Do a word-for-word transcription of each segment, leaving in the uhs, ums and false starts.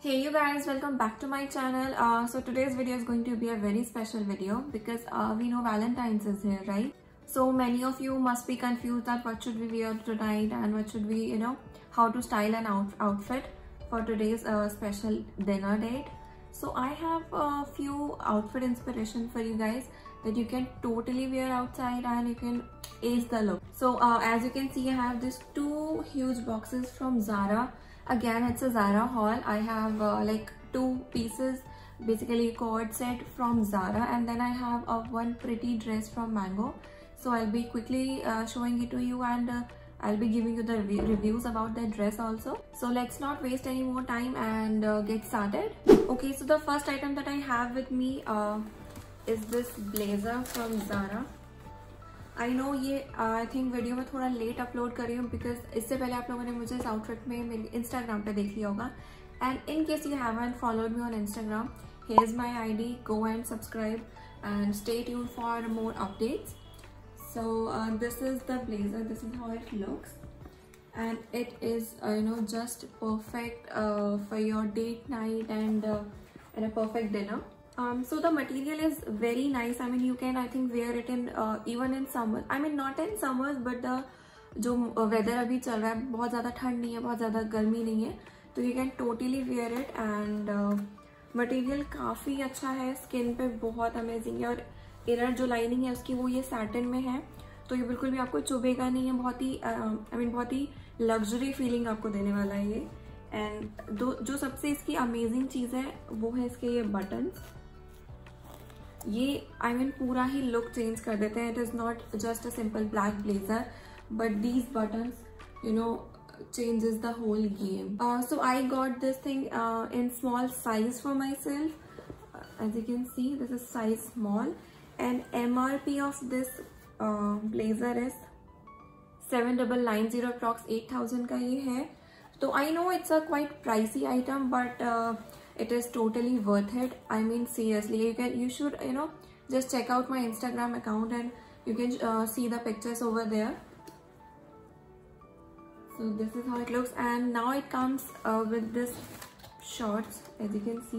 Hey you guys, welcome back to my channel. Uh, so today's video is going to be a very special video because uh, we know Valentine's is here, right? So many of you must be confused that what should we wear tonight and what should we, you know, how to style an out outfit for today's uh, special dinner date. So I have a few outfit inspiration for you guys that you can totally wear outside and you can ace the look. So uh, as you can see, I have these two huge boxes from Zara. Again, it's a Zara haul. I have uh, like two pieces, basically a cord set from Zara, and then I have a one pretty dress from Mango. So I'll be quickly uh, showing it to you, and uh, I'll be giving you the re reviews about that dress also. So let's not waste any more time and uh, get started. Okay, so the first item that I have with me uh, is this blazer from Zara. I know ये I think video में थोड़ा late upload कर रही हूँ because इससे पहले आप लोगों ने मुझे इस आउटफिट में मेरे इंस्टाग्राम पे देख लिया होगा. And in case you haven't followed me on Instagram, here is my ID, go and subscribe and stay tuned for more updates. So this is the blazer, this is how it looks and it is uh, you know just perfect uh, for your date night and uh, and a perfect dinner. Um, so the material is very nice. I mean you can I think wear it in uh, even in summer. I mean not in summers but the जो weather अभी चल रहा है, बहुत ज़्यादा ठंड नहीं है, बहुत ज़्यादा गर्मी नहीं है, तो you can totally wear it. and uh, material काफ़ी अच्छा है, स्किन पे बहुत अमेजिंग है, और इनर जो लाइनिंग है उसकी वो ये सैटिन में है, तो ये बिल्कुल भी आपको चुभेगा नहीं है. बहुत ही I uh, mean I mean, बहुत ही लग्जरी फीलिंग आपको देने वाला है ये. एंड दो जो सबसे इसकी अमेजिंग चीज़ है वो है इसके ये बटन्स. ये आई I मीन mean, पूरा ही लुक चेंज कर देते हैं. It is not just a simple black blazer but these buttons you know changes the whole game. Uh, so I got this thing uh, in small size for myself. Uh, as you can see, this is size small, and M R P of this uh, blazer is seven nine nine zero, approx eight thousand का ये है. तो I know it's a quite pricey item, but uh, it is totally worth it. I mean seriously, you can you should you know just check out my Instagram account and you can uh, see the pictures over there. So this is how it looks, and now it comes uh, with this shorts. As you can see,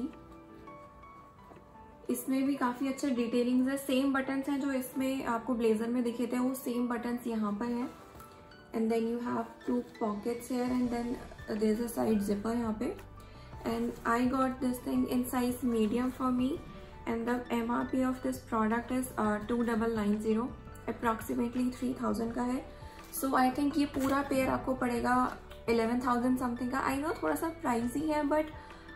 इसमें भी काफ़ी अच्छे detailings है. Same buttons हैं जो इसमें आपको blazer में दिखे थे, वो सेम बटन्स यहाँ पर हैं. And then you have two pockets here and then there is a side zipper यहाँ पे. And I got this thing in size medium for me, and the M R P of this product is two double nine zero, approximately three thousand का है. सो I think ये पूरा pair आपको पड़ेगा eleven thousand something का. I know थोड़ा सा pricey है but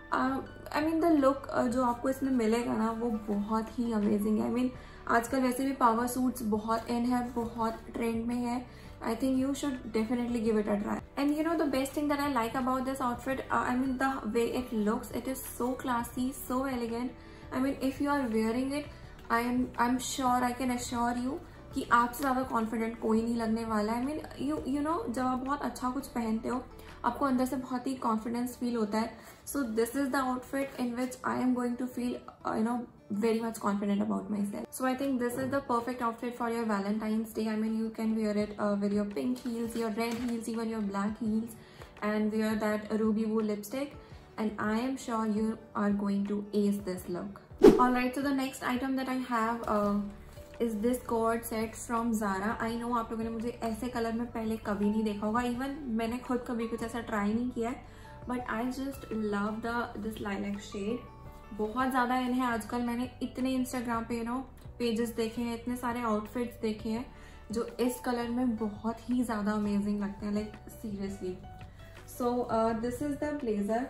I mean the look जो आपको इसमें मिलेगा ना वो बहुत ही अमेजिंग है. आई मीन आजकल वैसे भी पावर सूट्स बहुत इन है, बहुत ट्रेंड में है. I think you should definitely give it a try. And you know the best thing that I like about this outfit, uh, I mean the way it looks, it is so classy, so elegant. I mean if you are wearing it, I am I'm sure I can assure you कि आपसे ज़्यादा confident कोई नहीं लगने वाला है. I mean you you know जब आप बहुत अच्छा कुछ पहनते हो आपको अंदर से बहुत ही कॉन्फिडेंस फील होता है. So this is the outfit in which I am going to feel you know very much confident about myself. So I think this is the perfect outfit for your Valentine's Day. I mean you can wear it uh, with your pink heels, your red heels, even your black heels, and wear that ruby woo lipstick, and I am sure you are going to ace this look. Alright, so the next item that I have uh, is this cord set from Zara. I know आप लोगों ने मुझे ऐसे colour में पहले कभी नहीं देखा होगा, even मैंने खुद कभी कुछ ऐसा ट्राई नहीं किया है, but I just love the this lilac shade. बहुत ज़्यादा इन है आजकल. मैंने इतने इंस्टाग्राम पे यू नो पेजेस देखे हैं, इतने सारे आउटफिट्स देखे हैं जो इस कलर में बहुत ही ज़्यादा अमेजिंग लगते हैं, like seriously. So this is the blazer.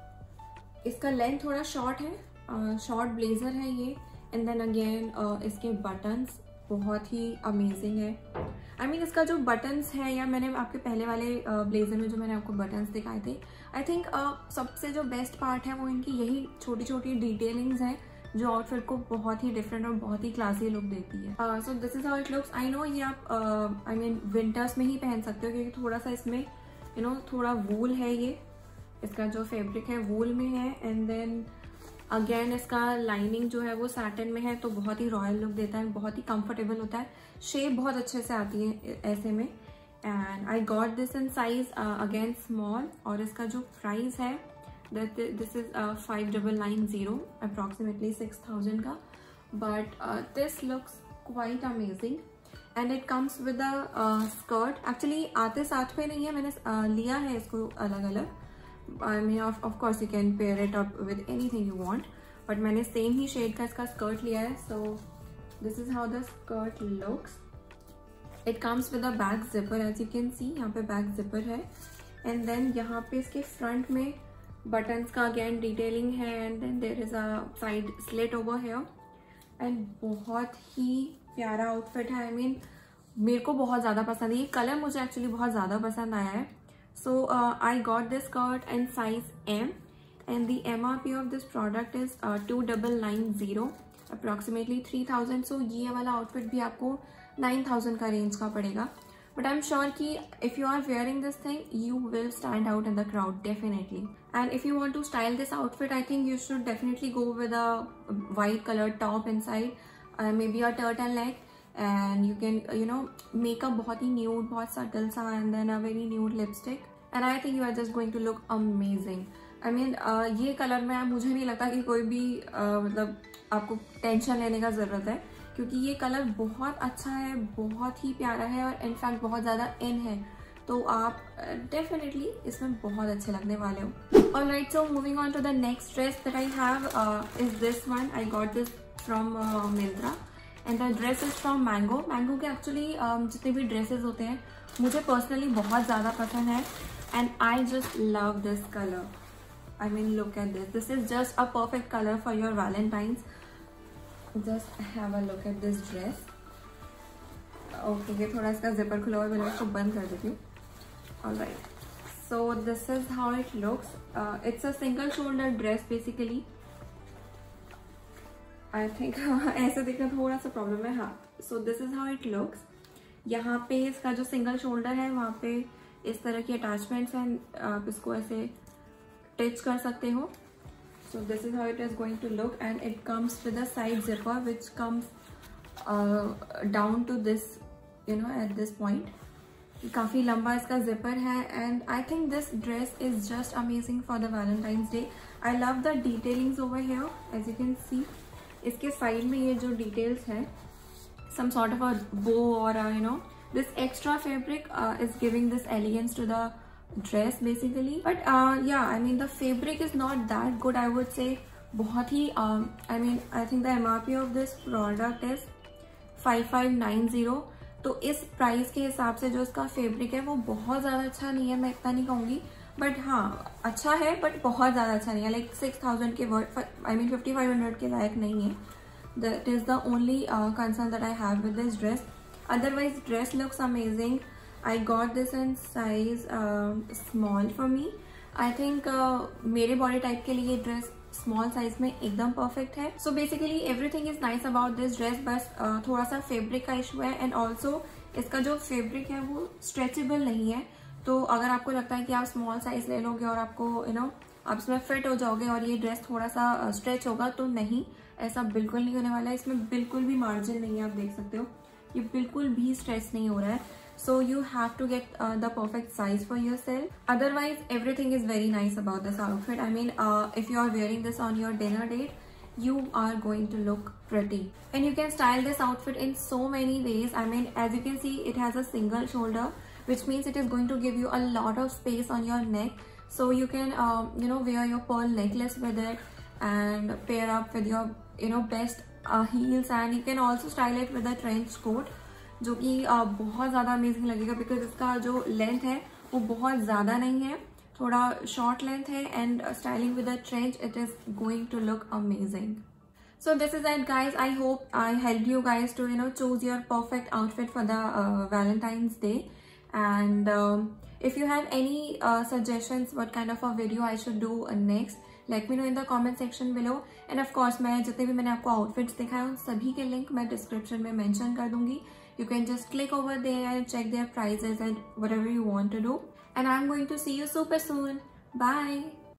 इसका लेंथ थोड़ा शॉर्ट है, शॉर्ट uh, ब्लेज़र है ये. एंड देन अगेन इसके बटन्स बहुत ही अमेजिंग है. आई I मीन mean, इसका जो बटन्स है, या मैंने आपके पहले वाले ब्लेजर में जो मैंने आपको बटन्स दिखाए थे, आई थिंक uh, सबसे जो बेस्ट पार्ट है वो इनकी यही छोटी छोटी डिटेलिंग्स हैं जो आउटफिट को बहुत ही डिफरेंट और बहुत ही क्लासी लुक देती है. So this is how it looks. I know ये आप आई मीन विंटर्स में ही पहन सकते हो क्योंकि थोड़ा सा इसमें यू नो थोड़ा वूल है. ये इसका जो फैब्रिक है वूल में है, एंड देन अगेन इसका लाइनिंग जो है वो सैटिन में है, तो बहुत ही रॉयल लुक देता है, बहुत ही कंफर्टेबल होता है. शेप बहुत अच्छे से आती है ऐसे में. And I got this in size again small, और इसका जो प्राइस है that this is uh, five nine nine zero, approximately six thousand का, but uh, this looks quite amazing and it comes with a uh, skirt. Actually आते साथ में नहीं है, मैंने uh, लिया है इसको अलग अलग. I mean of, of course you can pair it up with anything you want, but मैंने same ही shade का इसका skirt लिया है. So this is how the skirt looks. It comes with a back zipper, as you can see. यहाँ पे back zipper है, and then यहाँ पे इसके front में buttons का again detailing है, and then there is a side slit over here. And बहुत ही प्यारा outfit है. I mean मेरे को बहुत ज़्यादा पसंद है ये कलर, मुझे actually बहुत ज़्यादा पसंद आया है. So uh, I got this skirt in size M, and the M R P of this product is uh, two nine nine zero, approximately three thousand. So ये वाला outfit भी आपको nine thousand का range का पड़ेगा. But I'm sure कि if you are wearing this thing, you will stand out in the crowd definitely. And if you want to style this outfit, I think you should definitely go with a white colored top inside, uh, maybe a turtleneck, and you can you know makeup बहुत ही nude, बहुत subtle सा, and then a very nude lipstick, and I think you are just going to look amazing. I mean uh, ये colour में मुझे नहीं लगता कि कोई भी uh, मतलब आपको टेंशन लेने का ज़रूरत है, क्योंकि ये कलर बहुत अच्छा है, बहुत ही प्यारा है, और इनफैक्ट बहुत ज़्यादा इन है, तो आप डेफिनेटली uh, इसमें बहुत अच्छे लगने वाले हो. Alright, so moving on to the next dress that I have uh, is this one. I got this from uh, Myntra, and the dress is from Mango. Mango के actually um, जितने भी dresses होते हैं मुझे personally बहुत ज़्यादा पसंद है, and I just love this color. I mean look at this. This is just a perfect color for your Valentine's. Just have a look at this dress. Okay, ये थोड़ा इसका zipper खुला हुआ है, मैं इसको बंद कर देती हूँ. Alright, so this is how it looks. Uh, it's a single shoulder dress basically. I think ऐसे देखना थोड़ा सा प्रॉब्लम है. हाँ, so this is how it looks. यहाँ पे इसका जो सिंगल शोल्डर है वहाँ पे इस तरह की अटैचमेंट्स हैं, आप इसको ऐसे टच कर सकते हो. So this is how it is going to look, and it comes with a side zipper which comes uh, down to this, you know, at this point. काफ़ी लंबा इसका zipper है, and I think this dress is just amazing for the Valentine's Day. I love the detailings over here, as you can see. इसके side में ये जो details है, some sort of a bow or a, you know, this extra fabric uh, is giving this elegance to the dress basically. But uh, yeah, I mean the fabric is not that good, I would say. बहुत ही um, I mean I think the M R P of this product is five five nine zero. तो इस price के हिसाब से जो इसका fabric है वो बहुत ज़्यादा अच्छा नहीं है, मैं इतना नहीं कहूँगी, बट हाँ अच्छा है, बट बहुत ज़्यादा अच्छा नहीं है. लाइक सिक्स थाउजेंड के worth, I mean fifty five hundred के लायक नहीं है. That is the only concern that I have with this dress. Otherwise dress looks amazing. I got this in size uh, small for me. I think uh, मेरे body type के लिए ये dress small size में एकदम perfect है. So basically everything is nice about this dress, बस uh, थोड़ा सा fabric का issue है, and also इसका जो fabric है वो stretchable नहीं है. तो अगर आपको लगता है कि आप small size ले लोगे और आपको you know आप इसमें fit हो जाओगे और ये dress थोड़ा सा stretch होगा, तो नहीं, ऐसा बिल्कुल नहीं होने वाला है. इसमें बिल्कुल भी margin नहीं है, आप देख सकते हो, ये बिल्कुल भी stretch नहीं हो रहा है. So you have to get uh, the perfect size for yourself. Otherwise, everything is very nice about this outfit. I mean, uh, if you are wearing this on your dinner date, you are going to look pretty. And you can style this outfit in so many ways. I mean, as you can see, it has a single shoulder, which means it is going to give you a lot of space on your neck. So you can, uh, you know, wear your pearl necklace with it and pair up with your, you know, best uh, heels. And you can also style it with a trench coat, जो कि बहुत ज़्यादा amazing लगेगा, because इसका जो length है वो बहुत ज़्यादा नहीं है, थोड़ा शॉर्ट लेंथ है, and styling with a trench it is going to look amazing. So this is it guys. I hope I helped you guys to you know choose your perfect outfit for the uh, Valentine's Day. And um, if you have any uh, suggestions what kind of a video I should do uh, next, let me know in the comment section below. And of course मैं जितने भी मैंने आपको outfits दिखाए उन सभी के link मैं description में mention कर दूंगी. You can just click over there and check their prices and whatever you want to do. And I'm going to see you super soon. Bye.